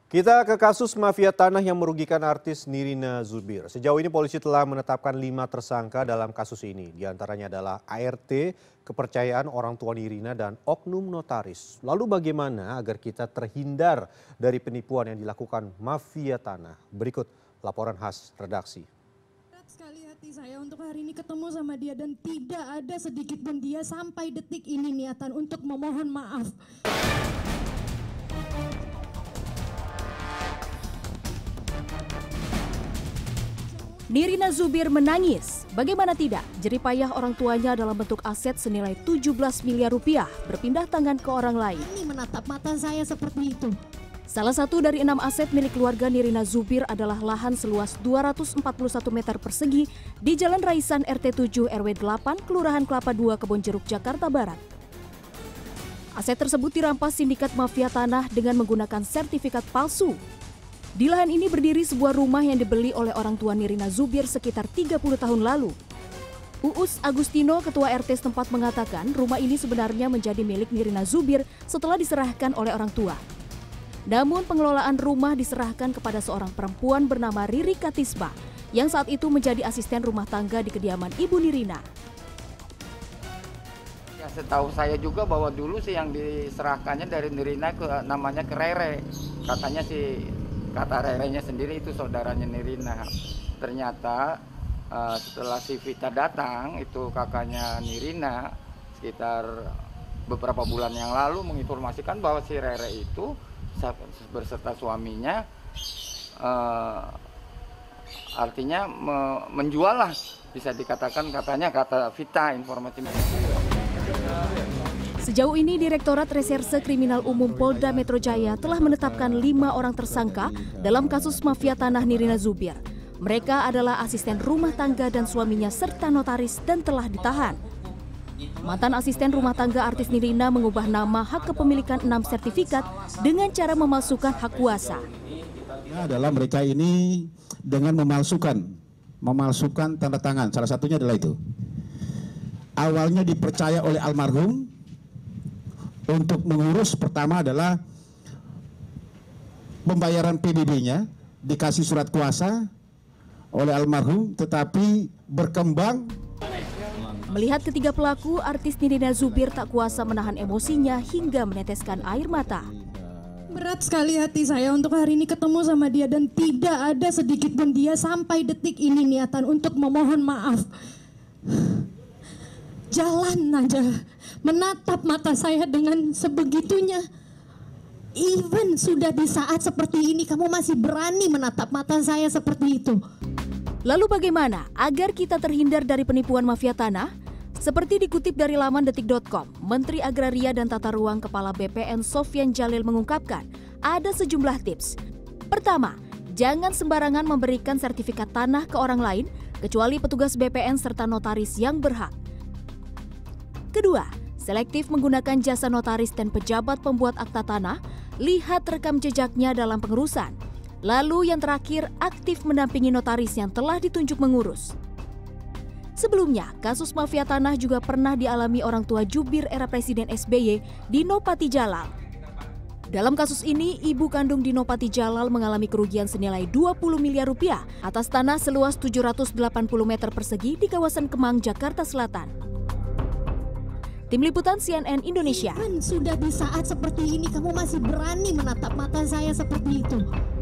Kita ke kasus mafia tanah yang merugikan artis Nirina Zubir. Sejauh ini polisi telah menetapkan 5 tersangka dalam kasus ini. Di antaranya adalah ART, kepercayaan orang tua Nirina, dan oknum notaris. Lalu bagaimana agar kita terhindar dari penipuan yang dilakukan mafia tanah? Berikut laporan khas redaksi. Berat sekali hati saya untuk hari ini ketemu sama dia dan tidak ada sedikit pun dia sampai detik ini niatan untuk memohon maaf. Nirina Zubir menangis. Bagaimana tidak, jeripayah orang tuanya dalam bentuk aset senilai 17 miliar rupiah berpindah tangan ke orang lain. Ini menatap mata saya seperti itu. Salah satu dari 6 aset milik keluarga Nirina Zubir adalah lahan seluas 241 meter persegi di Jalan Raisan RT 7 RW 8, Kelurahan Kelapa II, Kebonjeruk, Jakarta Barat. Aset tersebut dirampas sindikat mafia tanah dengan menggunakan sertifikat palsu. Di lahan ini berdiri sebuah rumah yang dibeli oleh orang tua Nirina Zubir sekitar 30 tahun lalu. Uus Agustino, ketua RT setempat, mengatakan rumah ini sebenarnya menjadi milik Nirina Zubir setelah diserahkan oleh orang tua. Namun pengelolaan rumah diserahkan kepada seorang perempuan bernama Riri Katisba yang saat itu menjadi asisten rumah tangga di kediaman ibu Nirina. Ya, setahu saya juga bahwa dulu sih yang diserahkannya dari Nirina namanya ke Rere. Katanya sih, kata Rerenya sendiri itu saudaranya Nirina. Ternyata setelah si Vita datang, itu kakaknya Nirina, sekitar beberapa bulan yang lalu menginformasikan bahwa si Rere itu berserta suaminya artinya menjual lah, bisa dikatakan, katanya kata Vita informasi. Sejauh ini Direktorat Reserse Kriminal Umum Polda Metro Jaya telah menetapkan 5 orang tersangka dalam kasus mafia tanah Nirina Zubir. Mereka adalah asisten rumah tangga dan suaminya serta notaris dan telah ditahan. Mantan asisten rumah tangga artis Nirina mengubah nama hak kepemilikan 6 sertifikat dengan cara memalsukan hak kuasa. Adalah mereka ini dengan memalsukan tanda tangan. Salah satunya adalah itu. Awalnya dipercaya oleh almarhum untuk mengurus, pertama adalah pembayaran PBB-nya, dikasih surat kuasa oleh almarhum, tetapi berkembang. Melihat ketiga pelaku, artis Nirina Zubir tak kuasa menahan emosinya hingga meneteskan air mata. Berat sekali hati saya untuk hari ini ketemu sama dia dan tidak ada sedikit pun dia sampai detik ini niatan untuk memohon maaf. Jalan aja, menatap mata saya dengan sebegitunya. Even sudah di saat seperti ini, kamu masih berani menatap mata saya seperti itu. Lalu bagaimana agar kita terhindar dari penipuan mafia tanah? Seperti dikutip dari laman detik.com, Menteri Agraria dan Tata Ruang Kepala BPN Sofyan Jalil mengungkapkan ada sejumlah tips. Pertama, jangan sembarangan memberikan sertifikat tanah ke orang lain, kecuali petugas BPN serta notaris yang berhak. Kedua, selektif menggunakan jasa notaris dan pejabat pembuat akta tanah, lihat rekam jejaknya dalam pengurusan. Lalu yang terakhir, aktif mendampingi notaris yang telah ditunjuk mengurus. Sebelumnya, kasus mafia tanah juga pernah dialami orang tua jubir era Presiden SBY, Dino Patijalal. Dalam kasus ini, ibu kandung Dino Patijalal mengalami kerugian senilai 20 miliar rupiah atas tanah seluas 780 meter persegi di kawasan Kemang, Jakarta Selatan. Tim Liputan CNN Indonesia. Even sudah di saat seperti ini, kamu masih berani menatap mata saya seperti itu.